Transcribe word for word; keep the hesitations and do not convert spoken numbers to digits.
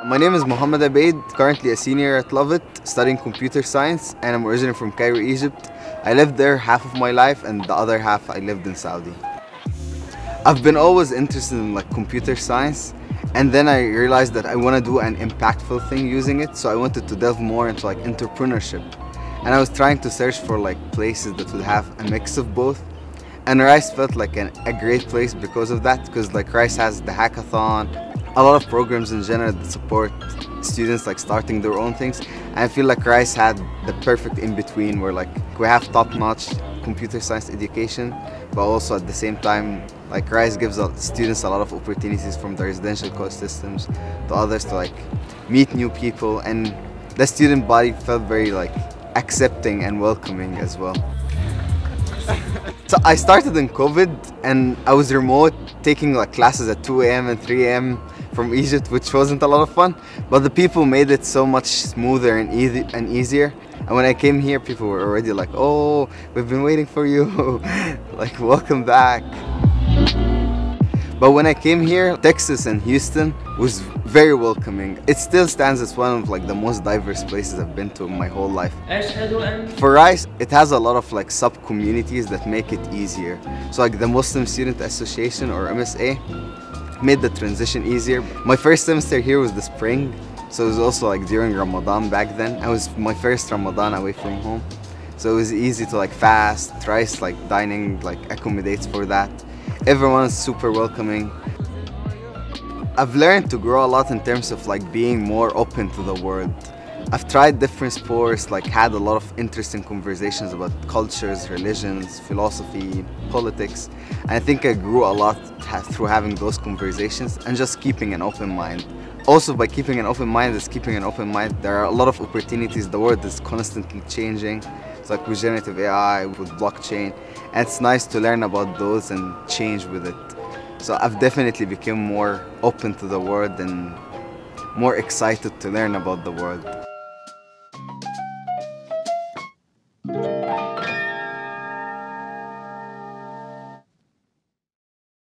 My name is Mohamed Abead, currently a senior at Lovett, studying computer science, and I'm originally from Cairo, Egypt. I lived there half of my life, and the other half I lived in Saudi. I've been always interested in like computer science, and then I realized that I want to do an impactful thing using it, so I wanted to delve more into like entrepreneurship. And I was trying to search for like places that would have a mix of both. And Rice felt like an, a great place because of that, because like Rice has the hackathon, a lot of programs in general that support students like starting their own things. And I feel like Rice had the perfect in-between where like we have top-notch computer science education, but also at the same time like Rice gives students a lot of opportunities from the residential college systems to others to like meet new people, and the student body felt very like accepting and welcoming as well. So I started in COVID and I was remote, taking like classes at two A M and three A M from Egypt, which wasn't a lot of fun, but the people made it so much smoother and easy and easier. And when I came here, people were already like, "Oh, we've been waiting for you," like welcome back. But when I came here, Texas and Houston was very welcoming. It still stands as one of like the most diverse places I've been to in my whole life. For Rice, it has a lot of like sub-communities that make it easier. So like the Muslim Student Association, or M S A, made the transition easier. My first semester here was the spring, so it was also like during Ramadan back then. I was my first Ramadan away from home, so it was easy to like fast. Rice like dining like accommodates for that. Everyone is super welcoming. I've learned to grow a lot in terms of like being more open to the world. I've tried different sports, like had a lot of interesting conversations about cultures, religions, philosophy, politics. And I think I grew a lot through having those conversations and just keeping an open mind. Also, by keeping an open mind is keeping an open mind. There are a lot of opportunities. The world is constantly changing. It's like with generative A I, with blockchain. And it's nice to learn about those and change with it. So I've definitely become more open to the world and more excited to learn about the world.